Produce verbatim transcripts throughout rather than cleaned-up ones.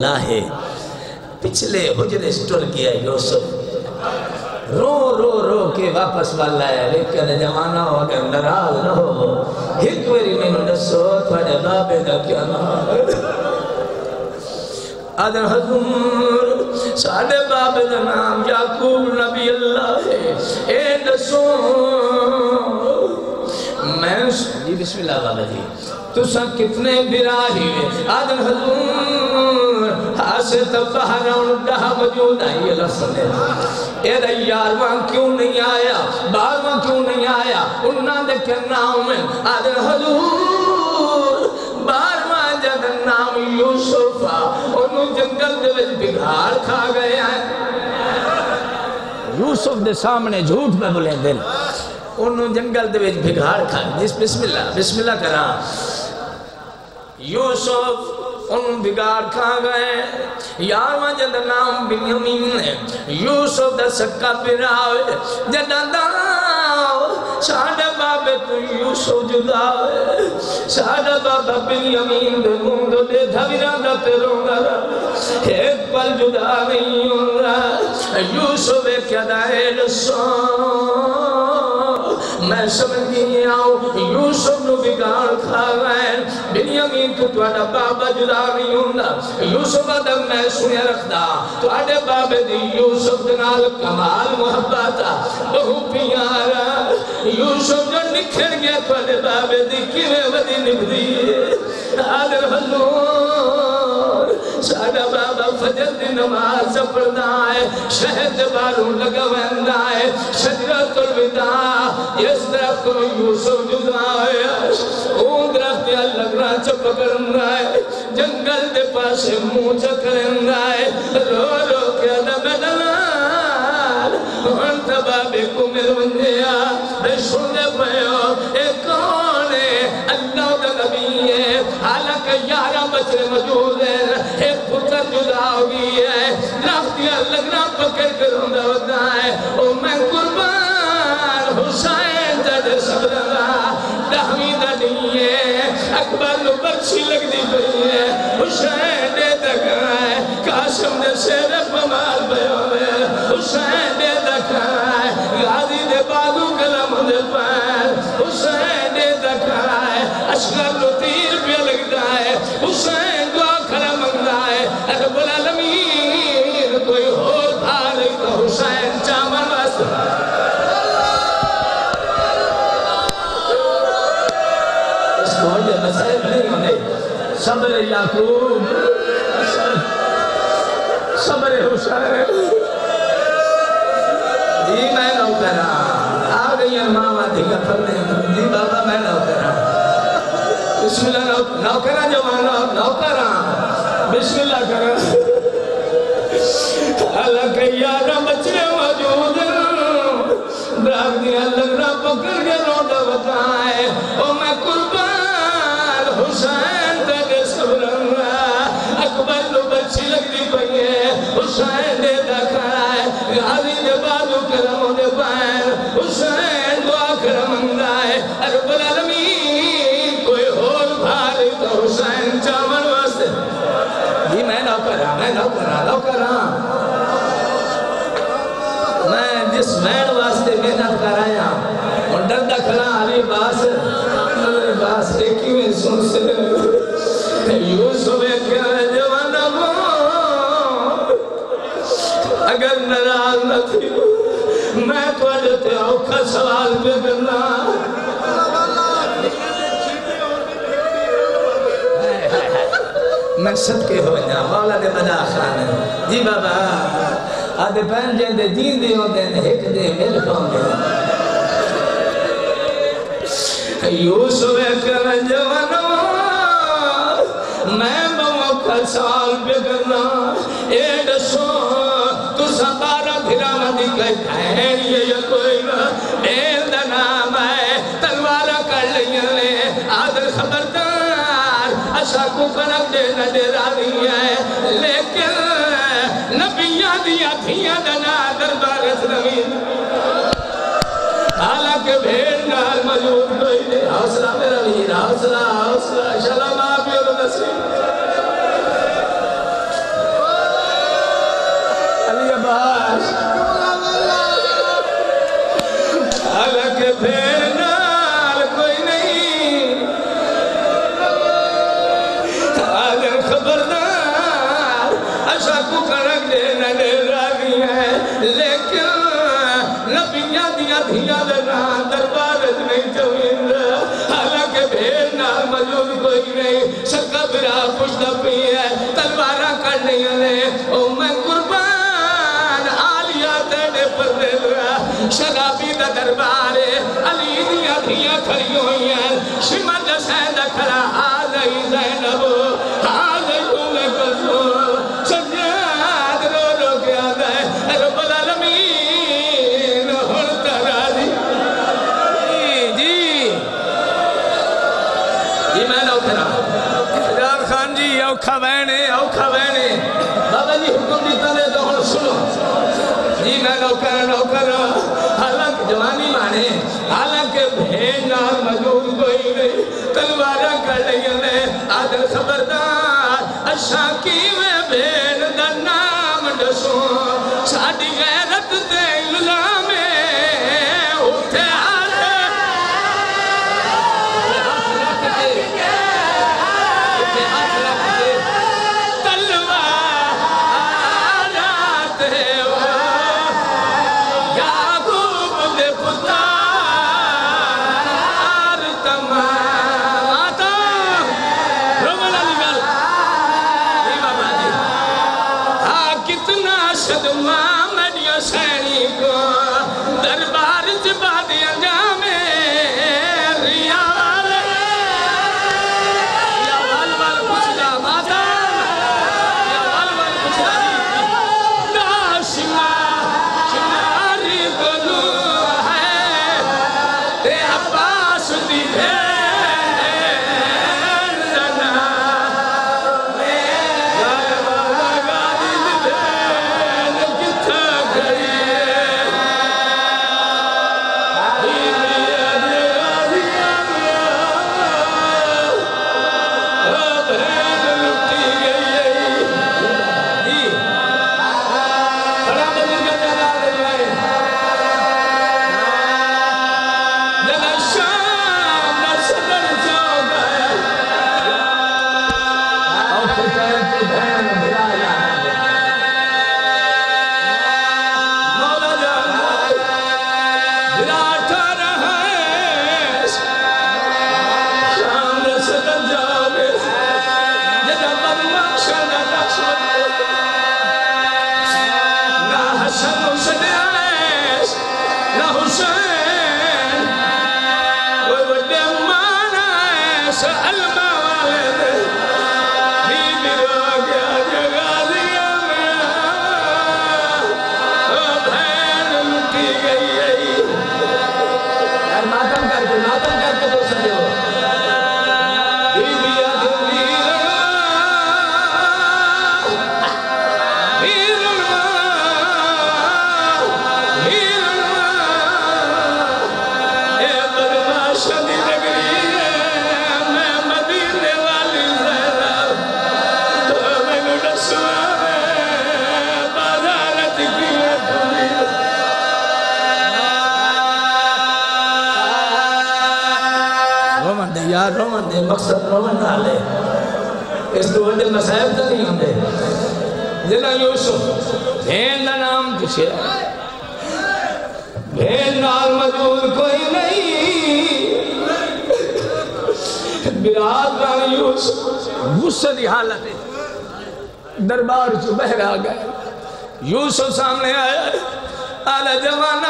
ہے پچھلے حجرے سٹر کیا یوسف رو رو رو کے واپس والا ہے لیکن جمانہ ہو اگر نراز نہ ہو ایک ویری میں نسو تھوڑے بابے دا کیا نام آدھر حضور ساڑھے بابے دا نام یعقوب نبی اللہ ہے اے نسو میں جی بسم اللہ بابا جی تو سب کتنے براہی ہوئے آدھر حضور ہاسے تب بہران ڈہا موجود آئی یہ لفظ ہے اے ریار وہاں کیوں نہیں آیا بار وہاں کیوں نہیں آیا انہاں دے کے نام ہے آدھر حضور بار وہاں جد نام یوسفہ انہوں جنگل دے وچ بگھار کھا گئے ہیں یوسف دے سامنے جھوٹ میں بولے دل انہوں جنگل دے وچ بگھار کھا جس بسم اللہ بسم اللہ کرا یوسف انہوں بگھار کھا گئے یارواں جد نام بنیامین ہے یوسف دا سکا پراوے جدہ داؤ ساڑھا بابے تو یوسف جدا ہے ساڑھا بابا بنیامین دے مندو دے دھویرہ دا پیروں گا ایک پل جدا نہیں ہوں رہا یوسف ایک یدائے رسول میں سمجھ نہیں آؤں یوسف نو بگاڑ کھا گئے بنیامین تو توڑا بابا جدا نہیں ہوں یوسف ادم میں سنے رکھدا تو اڈے بابے دی یوسف دنال کمال محبتا بہو پیارا یوسف جو نکھڑ گیا تو اڈے بابے دی کیوے ودی نکھ دی آدھر حضور ساڑھا بابا فجر دی نماز پڑھنا ہے شہد باروں لگا ویندہ ہے شجرت الوداع اس درخت کو یوسف جدا ہے اون درخت یا لگنا چپ کرنا ہے جنگل دے پاسے منہ چکرنا ہے رو رو کے ادب دلال انت بابے کو مل ونجیا بے سنے پہو اے کون ہے اللہ دا نبی ہے حالانکہ یارہ بچے موجود ہیں ایک پتر جدا ہوگی ہے درخت یا لگنا پکڑ کر ہوندہ ہوتا ہے او میں قربان حسین تڑے سبرنا دہمید دیئے اکبر نو برچی لگ دی پئی ہے حسین دے دکھا ہے قاسم دے سیر پمال بیو ہے حسین دے دکھا ہے غازی دے بازو کلم دے پیر حسین دے دکھا ہے اشغل نو تیر پہ لگتا ہے حسین دعا کھڑا منگتا ہے رب العالمین کوئی اور بھارے تو حسین چامن واسطہ مجھے مسائل نہیں ہونے صبر یعقوب صبر حسین جی میں نو کرا آ گئی ہیں ماما دیگا پڑھنے جی بابا میں نو کرا بسم اللہ نو کرا جوانا نو کرا بسم اللہ کرا اللہ کے یارہ بچے موجود دراغ دیا لگنا پکڑ کے روڈا بتائے او میں قربان حسین تیرے سبرنگا اکبر نو بچی لگ دی پئیے حسین دے دکھائے غازی دے بازو کرموں دے پائر حسین دعا کرمندائے رب العالمین کوئی اور بھاری تو حسین چامن واسطے جی میں نو کرا میں نو کرا نو کرا میں جس مین واسطے محنت کرایا اور ڈردہ کھڑا علی باس علی باس ایکی میں سن سے یوسف کیا جوانا ہو اگر نراز نہ تھی میں تو اجھتے اوکھا سوال پہ کرنا میں صدقے ہو جا مولا دے مدا خانے جی بابا آدھے پہن جائیں دے دین دے ہوں دے ایک دے مل پاؤں دے یوسف کر جوانو میں موقع سوال پہ کرنا اے دسو تو سبارہ بھرامہ دی کہتا ہے یہ کوئی نہ بیل دا نام ہے تلوارہ کر لئے لے آدھر خبردار اشا کو فرق دے نہ دے رہی ہے لیکن نبیاں دیا دھیاں دنا دربارت نوید حالانکہ بھیڑ نال موجود کوئی دے حوصلہ میرا ویر حوصلہ حوصلہ شلام آپ یہ نصیب ساکو کرک دے نلے راگی ہے لیکن نبیاں دیا دیا دران دربارت نہیں چوئن حالانکہ بھیڑ نال موجود کوئی نہیں سکا برا پشتا پی ہے تلوارہ کرنے لے او میں قربان آلیا تیڑے پر دے دیا شرابی دا دربارے علی دیا دیا کھڑی ہوئی ہیں شمد سیدہ کھڑا آدھائی زینب آدھائی اومے کسو سجاد رو رو کے آدھائی رب العالمین ہڑتا راضی جی جی میں نو کھڑا حجار خان جی اوکھا وینے اوکھا وینے بابا جی حکم دیتا دے تو ہن سنو جی میں نوکر نوکر حالانکہ جوانی مانے حالانکہ بھین نال مجھول کوئی نہیں تلوارہ کر لئے نے آدھر خبردار اشاکی میں بھین دا نام ڈسوں ساڑی غیرت دے الزام اٹھے آرے ہاتھ رکھ دے ہاتھ رکھ دے تلوار آتے دربار جباد انجام ریا والے یا وال وال کچھ دا ماتا یا وال وال کچھ دا دا شما شماری گلو ہے تے عباس دی بھین لنا گائے والا گاری دی بھین کتھا گئی یار رومن دے مقصد رومن نالے اس دو وڈے مسائب تا نہیں ہم دے جنا یوسف بھین دا نام کچھے بھین نال موجود کوئی نہیں براد ران یوسف غصہ دی حالت ہے دربار چو بہر آ گئے یوسف سامنے آیا آلہ جوانا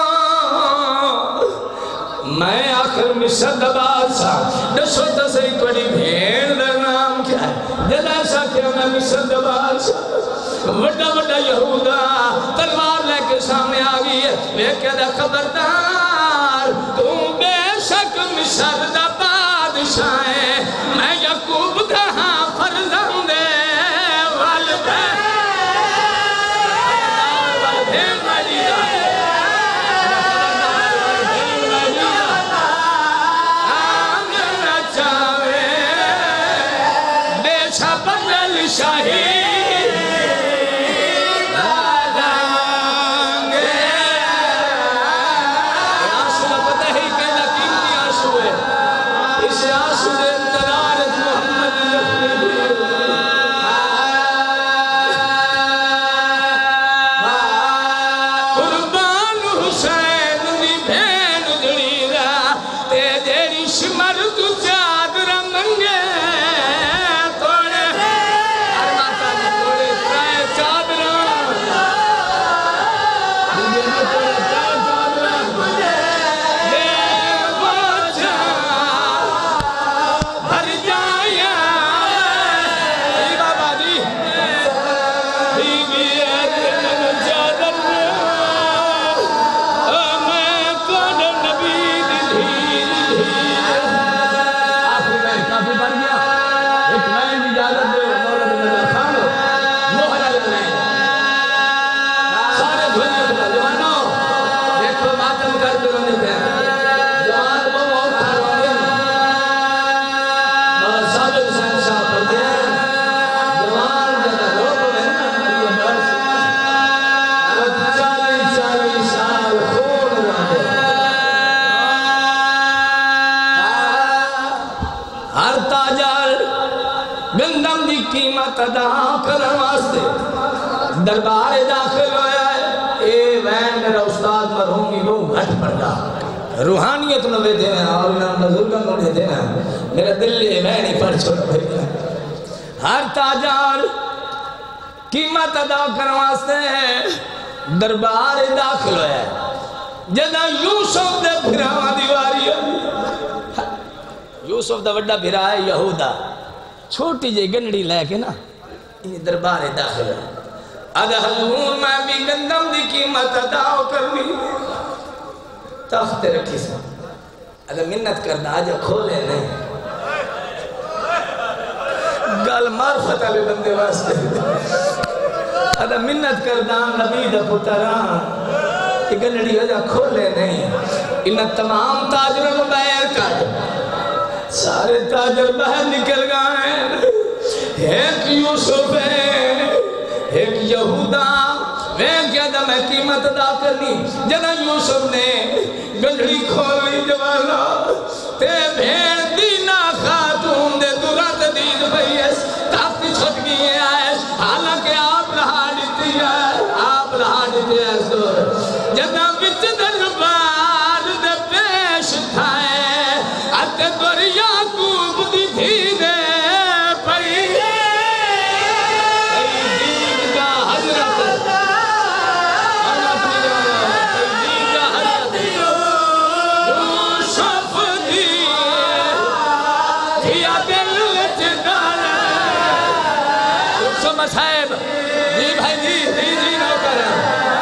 میں آخر مصر دباد سا دسو تسے توڑی بھین در نام کیا ہے جدا سا کیا میں مصر دباد سا وڈا وڈا یہودا تلوار لے کے سامنے آگئی ہے میں کہتا خبردار تم بے شک مصر دباد ہے میں یعقوب کہاں فرزند والبین والبین مجیدہ اس آسو دے انترا قیمت ادا کرن واسطے دربار داخل ہویا ہے. اے وین میرا استاد مرحوم کی روح گھٹ پڑا روحانیت نوے دینا اور انہوں نظر کا نوڑے دینا میرا دل لئے میں نہیں پڑھ چھوڑا بھئی. ہر تاجار قیمت ادا کرن واسطے دربار داخل ہویا ہے. جدہ یوسف دے بھراواں دیواری ہے. یوسف دا وڈا بھرا ہے یہودا چھوٹی جے گنڑی لے کے نا انہیں دربار داخل ہے. ادھلون میں بھی گندم دی قیمت ادا کرنی تخت رکھی سا اگر منت کردہ آجا کھولے نہیں گل معرفت علی بندے واسطے اگر منت کردہ نبی دا پتران یہ گنڑی آجا کھولے نہیں انہیں تمام تاجروں بیر کر سارے تاجر باہر نکل گئے. ایک یوسف ہے ایک یہودا میں کیا دا میں قیمت ادا کرنی. جنا یوسف نے گنڈڑی کھولی جوالا تے بھیڑ دینا خاتون دے دورات دید بھئیس تاکتی چھٹ گئی ہے. حالانکہ آپ رہا دیتی ہے آپ رہا دیتی ہے سور جنا بچ دربار دے پیش تھائے اتے دور یاکوب دی تھی دے پڑی صاحب جی بھائی جی جی جی نہ کریں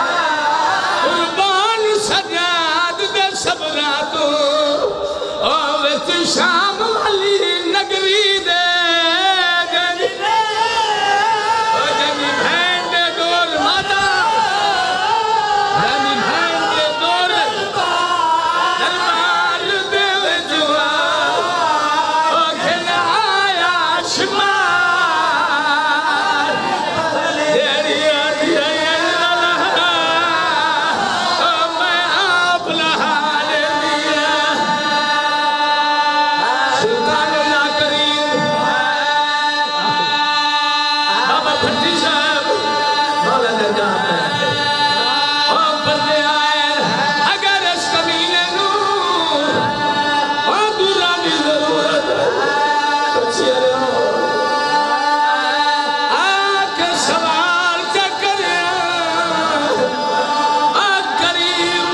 قربان سجاد دے صبراتو اوت شام والی نگری دے جنی جنی بھین دے دور ماتا جنی بھین دے دور دربار دے جوا او کھن آیا شما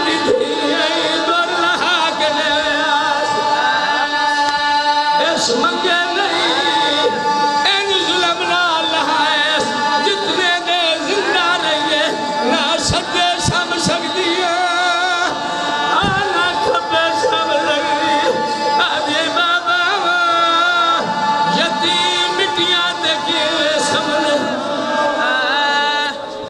Yes,